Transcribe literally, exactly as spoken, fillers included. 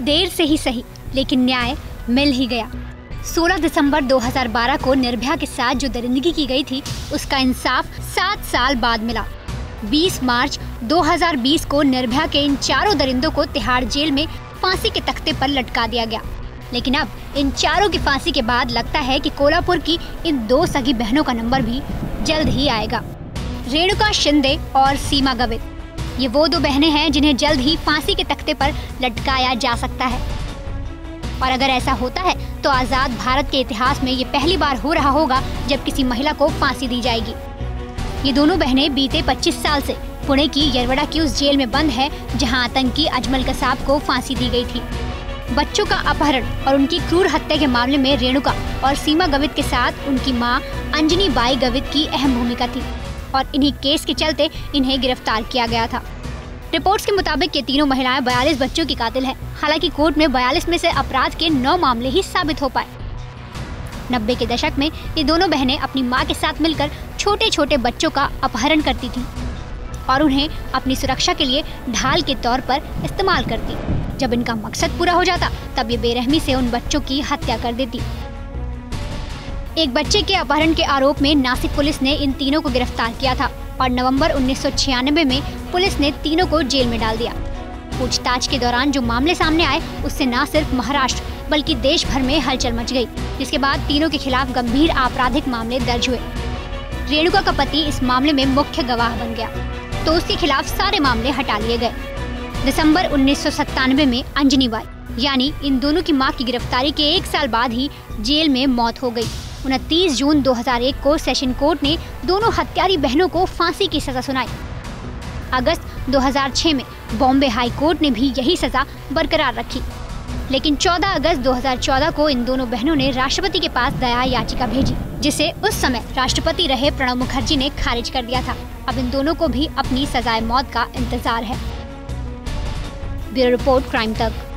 देर से ही सही, लेकिन न्याय मिल ही गया। सोलह दिसंबर दो हज़ार बारह को निर्भया के साथ जो दरिंदगी की गई थी, उसका इंसाफ सात साल बाद मिला। बीस मार्च दो हज़ार बीस को निर्भया के इन चारों दरिंदों को तिहाड़ जेल में फांसी के तख्ते पर लटका दिया गया। लेकिन अब इन चारों की फांसी के बाद लगता है कि कोल्हापुर की इन दो सगी बहनों का नंबर भी जल्द ही आएगा। रेणुका शिंदे और सीमा गवित, ये वो दो बहनें हैं जिन्हें जल्द ही फांसी के तख्ते पर लटकाया जा सकता है। और अगर ऐसा होता है तो आजाद भारत के इतिहास में ये पहली बार हो रहा होगा जब किसी महिला को फांसी दी जाएगी। ये दोनों बहनें बीते पच्चीस साल से पुणे की यरवड़ा की उस जेल में बंद है जहां आतंकी अजमल कसाब को फांसी दी गई थी। बच्चों का अपहरण और उनकी क्रूर हत्या के मामले में रेणुका और सीमा गवित के साथ उनकी मां अंजनी बाई गवित की अहम भूमिका थी और इन्हीं केस के चलते इन्हें गिरफ्तार किया गया था। रिपोर्ट्स के मुताबिक ये तीनों महिलाएं बयालीस बच्चों की कातिल हैं। हालांकि कोर्ट में बयालीस में से अपराध के नौ मामले ही साबित हो पाए। नब्बे के दशक में ये दोनों बहनें अपनी मां के साथ मिलकर छोटे छोटे बच्चों का अपहरण करती थीं और उन्हें अपनी सुरक्षा के लिए ढाल के तौर पर इस्तेमाल करती। जब इनका मकसद पूरा हो जाता तब ये बेरहमी से उन बच्चों की हत्या कर देती। एक बच्चे के अपहरण के आरोप में नासिक पुलिस ने इन तीनों को गिरफ्तार किया था और नवंबर उन्नीस सौ छियानवे में पुलिस ने तीनों को जेल में डाल दिया। पूछताछ के दौरान जो मामले सामने आए उससे न सिर्फ महाराष्ट्र बल्कि देश भर में हलचल मच गई, जिसके बाद तीनों के खिलाफ गंभीर आपराधिक मामले दर्ज हुए। रेणुका का पति इस मामले में मुख्य गवाह बन गया तो उसके खिलाफ सारे मामले हटा लिए गए। दिसंबर उन्नीस सौ सत्तानवे में अंजनी बाई यानी इन दोनों की मां की गिरफ्तारी के एक साल बाद ही जेल में मौत हो गई। उनतीस जून दो हज़ार एक को सेशन कोर्ट ने दोनों हत्यारी बहनों को फांसी की सजा सुनाई। अगस्त दो हज़ार छह में बॉम्बे हाई कोर्ट ने भी यही सजा बरकरार रखी। लेकिन चौदह अगस्त दो हज़ार चौदह को इन दोनों बहनों ने राष्ट्रपति के पास दया याचिका भेजी, जिसे उस समय राष्ट्रपति रहे प्रणब मुखर्जी ने खारिज कर दिया था। अब इन दोनों को भी अपनी सजाए मौत का इंतजार है। ब्यूरो रिपोर्ट, क्राइम तक।